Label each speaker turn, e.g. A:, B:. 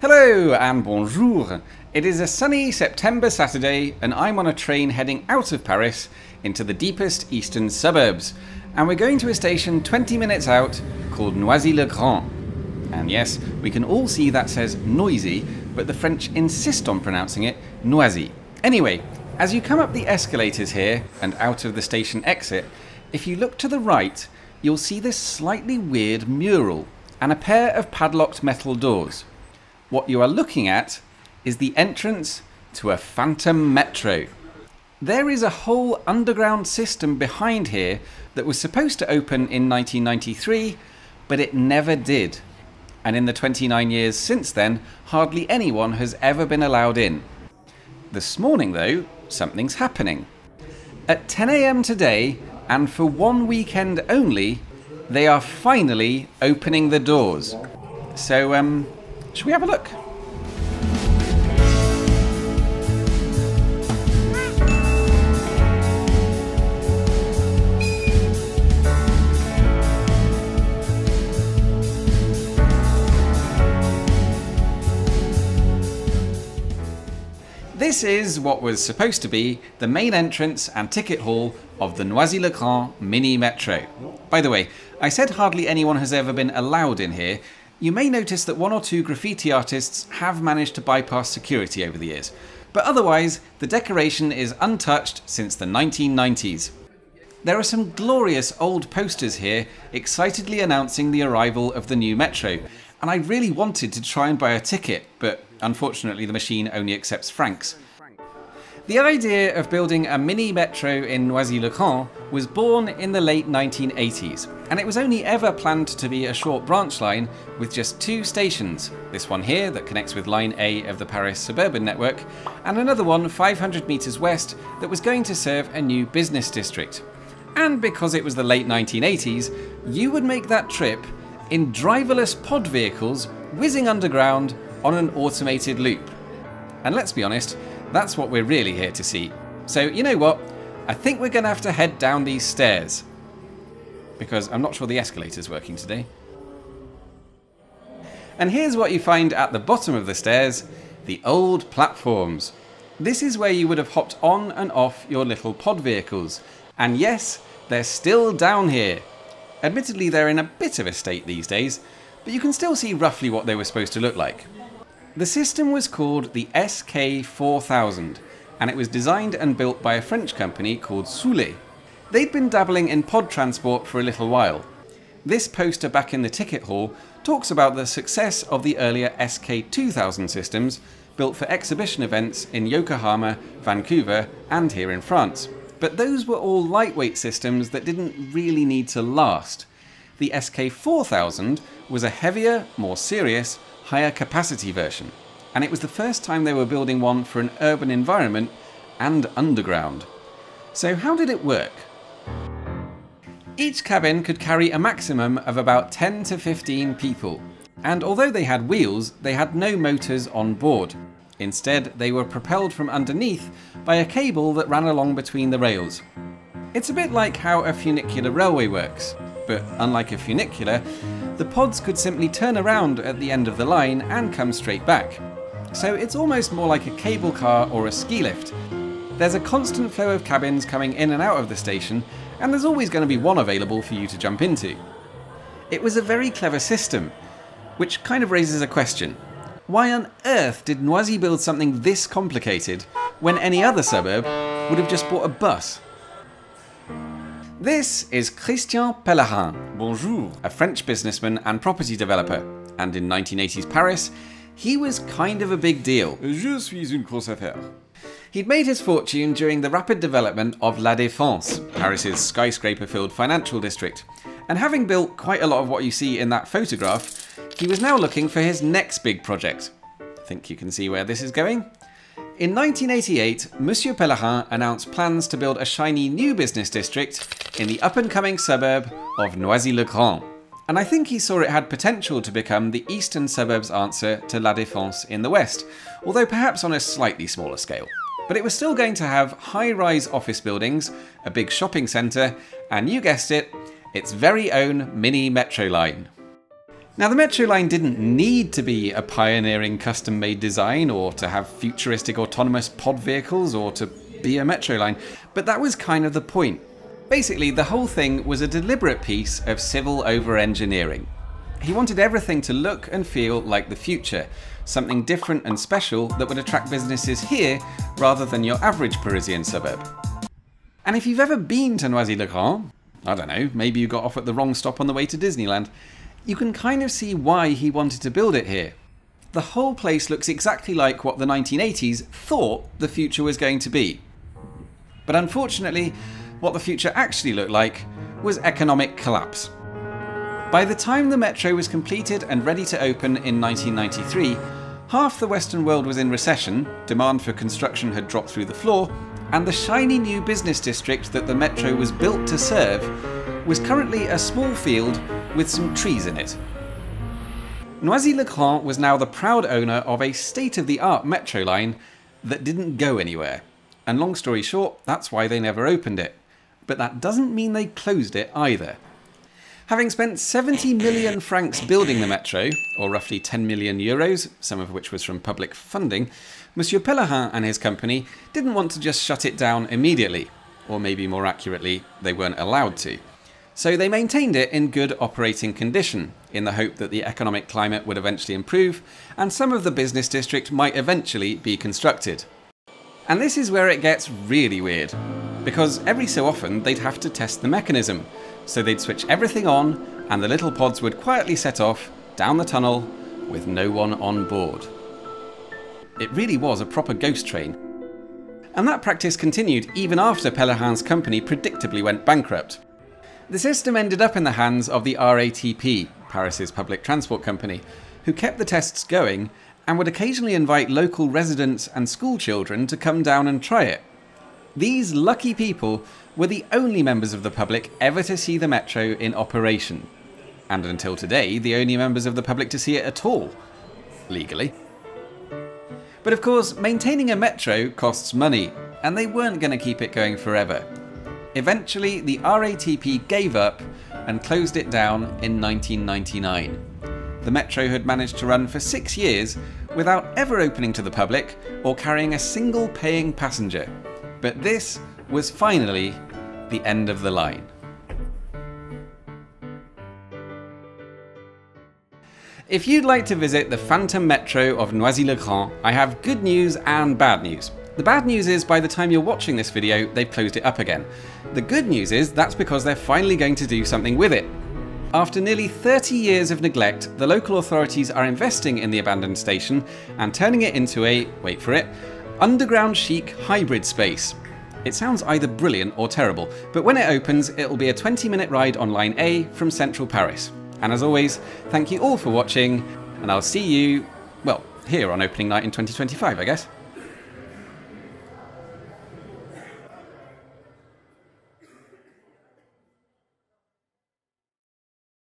A: Hello and bonjour. It is a sunny September Saturday and I'm on a train heading out of Paris into the deepest eastern suburbs. And we're going to a station 20 minutes out called Noisy-le-Grand. And yes, we can all see that says noisy, but the French insist on pronouncing it Noisy. Anyway, as you come up the escalators here and out of the station exit, if you look to the right, you'll see this slightly weird mural and a pair of padlocked metal doors. What you are looking at is the entrance to a phantom metro. There is a whole underground system behind here that was supposed to open in 1993, but it never did. And in the 29 years since then, hardly anyone has ever been allowed in. This morning though, something's happening. At 10 AM today, and for one weekend only, they are finally opening the doors. So, should we have a look? This is what was supposed to be the main entrance and ticket hall of the Noisy-le-Grand mini metro. By the way, I said hardly anyone has ever been allowed in here. You may notice that one or two graffiti artists have managed to bypass security over the years, but otherwise the decoration is untouched since the 1990s. There are some glorious old posters here excitedly announcing the arrival of the new metro, and I really wanted to try and buy a ticket, but unfortunately the machine only accepts francs. The idea of building a mini metro in Noisy-le-Grand was born in the late 1980s, and it was only ever planned to be a short branch line with just two stations, this one here that connects with Line A of the Paris suburban network, and another one 500 metres west that was going to serve a new business district. And because it was the late 1980s, you would make that trip in driverless pod vehicles whizzing underground on an automated loop. And let's be honest, that's what we're really here to see. So you know what? I think we're going to have to head down these stairs, because I'm not sure the escalator's working today. And here's what you find at the bottom of the stairs, the old platforms. This is where you would have hopped on and off your little pod vehicles. And yes, they're still down here. Admittedly, they're in a bit of a state these days, but you can still see roughly what they were supposed to look like. The system was called the SK4000, and it was designed and built by a French company called Soulet. They'd been dabbling in pod transport for a little while. This poster back in the ticket hall talks about the success of the earlier SK2000 systems built for exhibition events in Yokohama, Vancouver, and here in France. But those were all lightweight systems that didn't really need to last. The SK4000 was a heavier, more serious, higher capacity version, and it was the first time they were building one for an urban environment and underground. So how did it work? Each cabin could carry a maximum of about 10 to 15 people, and although they had wheels, they had no motors on board. Instead, they were propelled from underneath by a cable that ran along between the rails. It's a bit like how a funicular railway works, but unlike a funicular, the pods could simply turn around at the end of the line and come straight back. So it's almost more like a cable car or a ski lift. There's a constant flow of cabins coming in and out of the station, and there's always going to be one available for you to jump into. It was a very clever system, which kind of raises a question. Why on earth did Noisy build something this complicated when any other suburb would have just bought a bus? This is Christian Pellerin, bonjour, a French businessman and property developer, and in 1980s Paris, he was kind of a big deal. Je suis une grosse affaire. He'd made his fortune during the rapid development of La Défense, Paris's skyscraper-filled financial district, and having built quite a lot of what you see in that photograph, he was now looking for his next big project. I think you can see where this is going. In 1988, Monsieur Pellerin announced plans to build a shiny new business district in the up-and-coming suburb of Noisy-le-Grand. And I think he saw it had potential to become the eastern suburb's answer to La Défense in the west, although perhaps on a slightly smaller scale. But it was still going to have high-rise office buildings, a big shopping centre, and you guessed it, its very own mini metro line. Now, the Metro line didn't need to be a pioneering custom-made design or to have futuristic autonomous pod vehicles or to be a Metro line, but that was kind of the point. Basically, the whole thing was a deliberate piece of civil over-engineering. He wanted everything to look and feel like the future, something different and special that would attract businesses here rather than your average Parisian suburb. And if you've ever been to Noisy-le-Grand, I don't know, maybe you got off at the wrong stop on the way to Disneyland, you can kind of see why he wanted to build it here. The whole place looks exactly like what the 1980s thought the future was going to be. But unfortunately, what the future actually looked like was economic collapse. By the time the Metro was completed and ready to open in 1993, half the Western world was in recession, demand for construction had dropped through the floor, and the shiny new business district that the Metro was built to serve was currently a small field with some trees in it. Noisy-le-Grand was now the proud owner of a state-of-the-art Metro line that didn't go anywhere. And long story short, that's why they never opened it. But that doesn't mean they closed it either. Having spent 70 million francs building the Metro, or roughly 10 million euros, some of which was from public funding, Monsieur Pellerin and his company didn't want to just shut it down immediately. Or maybe more accurately, they weren't allowed to. So they maintained it in good operating condition, in the hope that the economic climate would eventually improve, and some of the business district might eventually be constructed. And this is where it gets really weird, because every so often they'd have to test the mechanism, so they'd switch everything on, and the little pods would quietly set off down the tunnel with no one on board. It really was a proper ghost train. And that practice continued even after Pellerin's company predictably went bankrupt. The system ended up in the hands of the RATP, Paris's public transport company, who kept the tests going and would occasionally invite local residents and school children to come down and try it. These lucky people were the only members of the public ever to see the Metro in operation, and until today, the only members of the public to see it at all, legally. But of course, maintaining a Metro costs money, and they weren't going to keep it going forever. Eventually, the RATP gave up and closed it down in 1999. The Metro had managed to run for 6 years without ever opening to the public or carrying a single paying passenger. But this was finally the end of the line. If you'd like to visit the Phantom Metro of Noisy-le-Grand, I have good news and bad news. The bad news is by the time you're watching this video, they've closed it up again. The good news is that's because they're finally going to do something with it. After nearly 30 years of neglect, the local authorities are investing in the abandoned station and turning it into a, wait for it, underground chic hybrid space. It sounds either brilliant or terrible, but when it opens, it'll be a 20-minute ride on Line A from central Paris. And as always, thank you all for watching, and I'll see you, well, here on opening night in 2025, I guess.